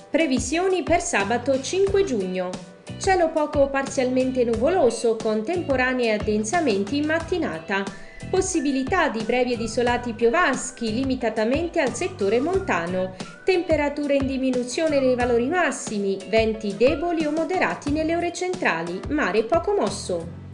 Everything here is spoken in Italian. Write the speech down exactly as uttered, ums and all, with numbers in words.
Previsioni per sabato cinque giugno. Cielo poco parzialmente nuvoloso con temporanei addensamenti in mattinata. Possibilità di brevi ed isolati piovaschi limitatamente al settore montano. Temperature in diminuzione nei valori massimi, venti deboli o moderati nelle ore centrali, mare poco mosso.